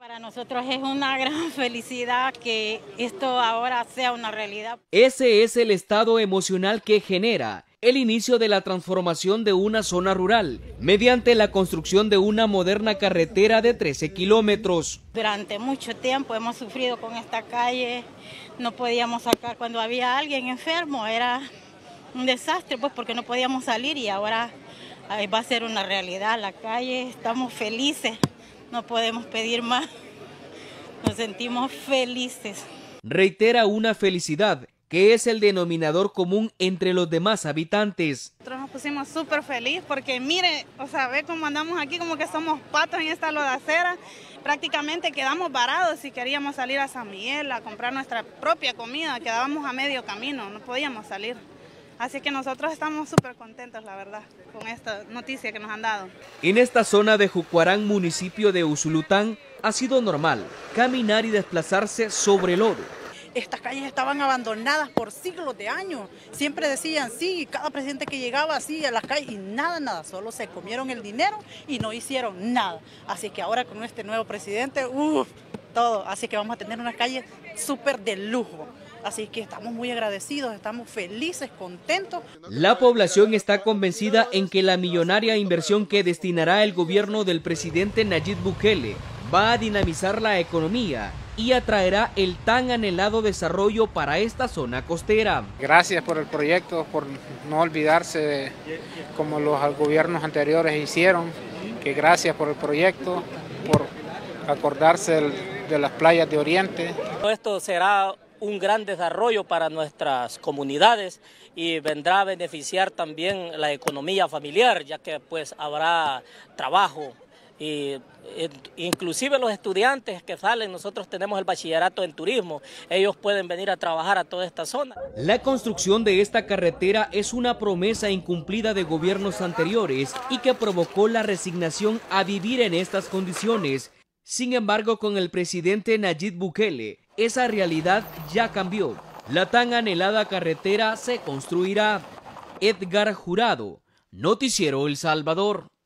Para nosotros es una gran felicidad que esto ahora sea una realidad. Ese es el estado emocional que genera el inicio de la transformación de una zona rural mediante la construcción de una moderna carretera de 13 kilómetros. Durante mucho tiempo hemos sufrido con esta calle, no podíamos sacar cuando había alguien enfermo, era un desastre pues porque no podíamos salir y ahora va a ser una realidad la calle, estamos felices, no podemos pedir más, nos sentimos felices. Reitera una felicidad que es el denominador común entre los demás habitantes. Nosotros nos pusimos súper felices porque mire, o sea, ve cómo andamos aquí como que somos patos en esta lodacera. Prácticamente quedamos varados si queríamos salir a San Miguel a comprar nuestra propia comida, quedábamos a medio camino, no podíamos salir. Así que nosotros estamos súper contentos, la verdad, con esta noticia que nos han dado. En esta zona de Jucuarán, municipio de Usulután, ha sido normal caminar y desplazarse sobre lodo. Estas calles estaban abandonadas por siglos de años. Siempre decían sí, cada presidente que llegaba así a las calles y nada, solo se comieron el dinero y no hicieron nada. Así que ahora con este nuevo presidente, todo. Así que vamos a tener una calle súper de lujo. Así que estamos muy agradecidos, estamos felices, contentos. La población está convencida en que la millonaria inversión que destinará el gobierno del presidente Nayib Bukele va a dinamizar la economía y atraerá el tan anhelado desarrollo para esta zona costera. Gracias por el proyecto, por no olvidarse de como los gobiernos anteriores hicieron, que gracias por el proyecto, por acordarse de las playas de Oriente. Esto será un gran desarrollo para nuestras comunidades y vendrá a beneficiar también la economía familiar, ya que pues habrá trabajo. Y inclusive los estudiantes que salen, nosotros tenemos el bachillerato en turismo, ellos pueden venir a trabajar a toda esta zona. La construcción de esta carretera es una promesa incumplida de gobiernos anteriores y que provocó la resignación a vivir en estas condiciones. Sin embargo, con el presidente Nayib Bukele, esa realidad ya cambió. La tan anhelada carretera se construirá. Edgar Jurado, Noticiero El Salvador.